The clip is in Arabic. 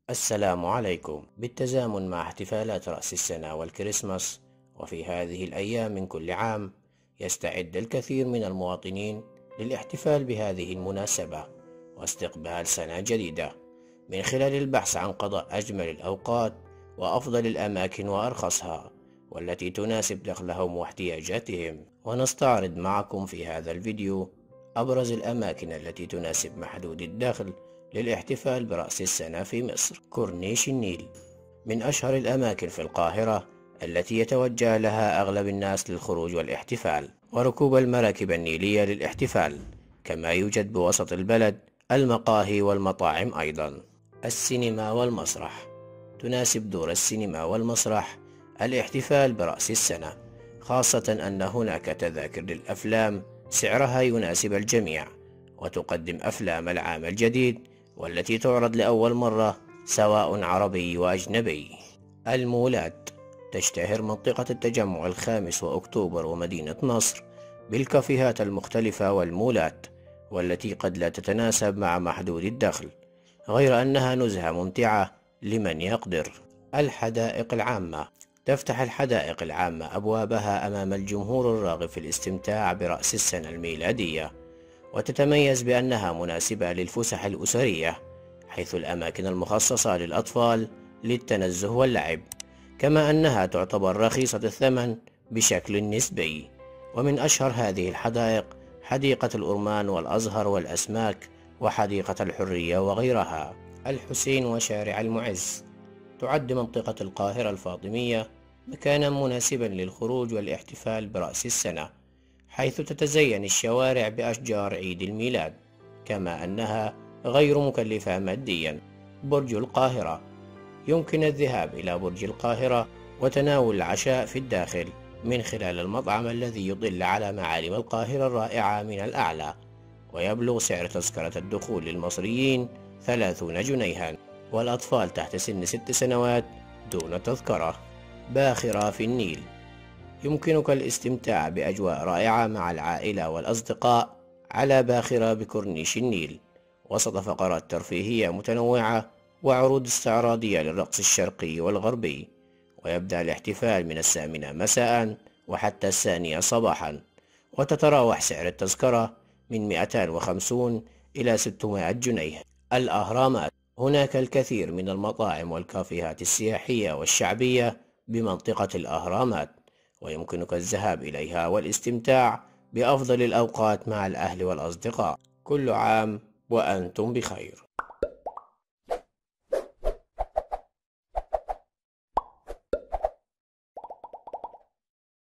السلام عليكم. بالتزامن مع احتفالات رأس السنة والكريسماس، وفي هذه الأيام من كل عام يستعد الكثير من المواطنين للاحتفال بهذه المناسبة واستقبال سنة جديدة من خلال البحث عن قضاء أجمل الأوقات وأفضل الأماكن وأرخصها، والتي تناسب دخلهم واحتياجاتهم. ونستعرض معكم في هذا الفيديو أبرز الأماكن التي تناسب محدود الدخل للاحتفال برأس السنة في مصر. كورنيش النيل من أشهر الأماكن في القاهرة التي يتوجه لها أغلب الناس للخروج والاحتفال وركوب المراكب النيلية للاحتفال، كما يوجد بوسط البلد المقاهي والمطاعم أيضا. السينما والمسرح تناسب دور السينما والمسرح الاحتفال برأس السنة، خاصة أن هناك تذاكر للأفلام سعرها يناسب الجميع، وتقدم أفلام العام الجديد والتي تعرض لأول مرة سواء عربي وأجنبي. المولات تشتهر منطقة التجمع الخامس وأكتوبر ومدينة نصر بالكافيهات المختلفة والمولات، والتي قد لا تتناسب مع محدود الدخل، غير أنها نزهة ممتعة لمن يقدر. الحدائق العامة تفتح الحدائق العامة أبوابها أمام الجمهور الراغب في الاستمتاع برأس السنة الميلادية، وتتميز بأنها مناسبة للفسح الأسرية، حيث الأماكن المخصصة للأطفال للتنزه واللعب، كما أنها تعتبر رخيصة الثمن بشكل نسبي. ومن أشهر هذه الحدائق حديقة الأورمان والأزهر والأسماك وحديقة الحرية وغيرها. الحسين وشارع المعز تعد منطقة القاهرة الفاطمية مكانا مناسبا للخروج والاحتفال برأس السنة، حيث تتزين الشوارع بأشجار عيد الميلاد، كما أنها غير مكلفة ماديا. برج القاهرة يمكن الذهاب إلى برج القاهرة وتناول العشاء في الداخل من خلال المطعم الذي يطل على معالم القاهرة الرائعة من الأعلى، ويبلغ سعر تذكرة الدخول للمصريين 30 جنيها، والأطفال تحت سن 6 سنوات دون تذكرة. باخرة في النيل يمكنك الاستمتاع بأجواء رائعة مع العائلة والأصدقاء على باخرة بكورنيش النيل، وسط فقرات ترفيهية متنوعة وعروض استعراضية للرقص الشرقي والغربي. ويبدأ الاحتفال من 8 مساء وحتى 2 صباحا، وتتراوح سعر التذكرة من 250 إلى 600 جنيه. الأهرامات هناك الكثير من المطاعم والكافيهات السياحية والشعبية بمنطقة الأهرامات، ويمكنك الذهاب إليها والاستمتاع بأفضل الأوقات مع الأهل والأصدقاء. كل عام وأنتم بخير.